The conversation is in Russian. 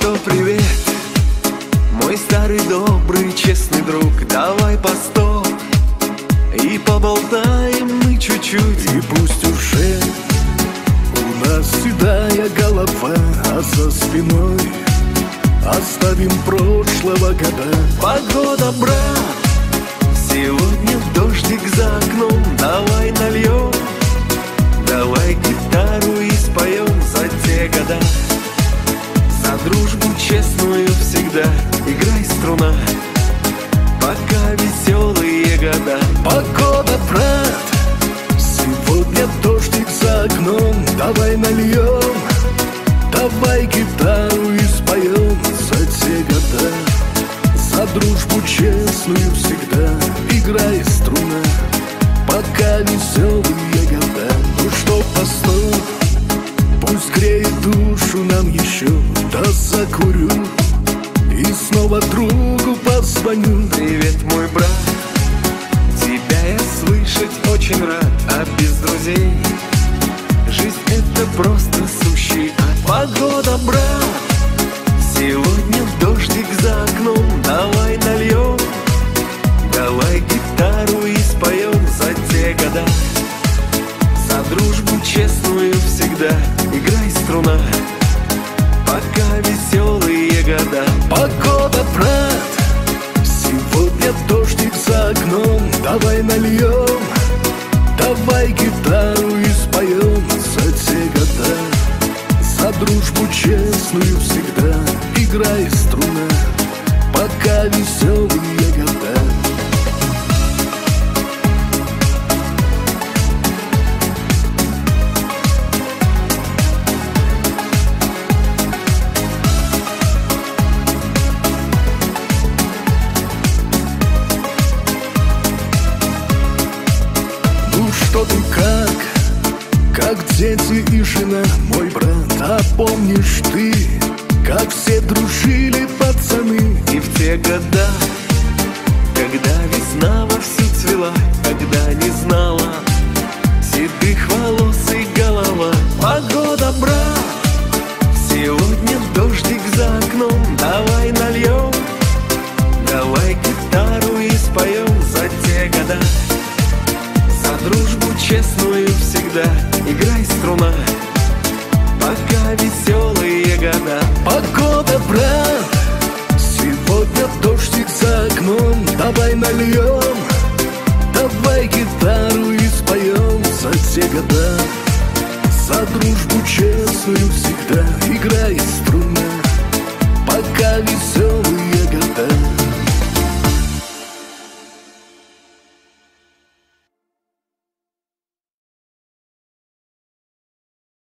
что, привет, мой старый добрый честный друг. Давай по 100 и поболтаем мы чуть-чуть. И пусть уже у нас седая голова, а за спиной оставим прошлого года. Погода, брат, сегодня дождик за окном. Давай нальем, давай гитару и споем за те года. За дружбу честную всегда играй, струна, пока веселые года. Погода, брат, сегодня дождик за окном. Давай нальем, давай гитару и споем за те года. За дружбу честную всегда играй, струна, пока веселые года. Ну что, постой, пусть греет душу нам еще. Да закурю и снова другу позвоню. Привет, мой брат, тебя я слышать очень рад. А без друзей жизнь это просто сущий ад. Погода, брат, сегодня дождик за окном. Давай нальем, давай гитару и споем за те года. За дружбу честную всегда играй, струна, пока веселые года. Погода, брат, сегодня дождик за окном. Давай нальем, давай гитару и споем за те года. За дружбу честную всегда играй, струна, пока веселые года. Что ты как дети и жена, мой брат. А помнишь ты, как все дружили пацаны? И в те года, когда весна вовсю цвела, когда не знала седых волос и голова. Погода, брат, сегодня дождик за окном. Давай нальем, давай гитару и споем за те года. За дружбу честную всегда играй, струна, пока веселые года. Погода, брат, сегодня дождик за окном. Давай нальем, давай гитару и споем за те года. За дружбу честную всегда играй, струна,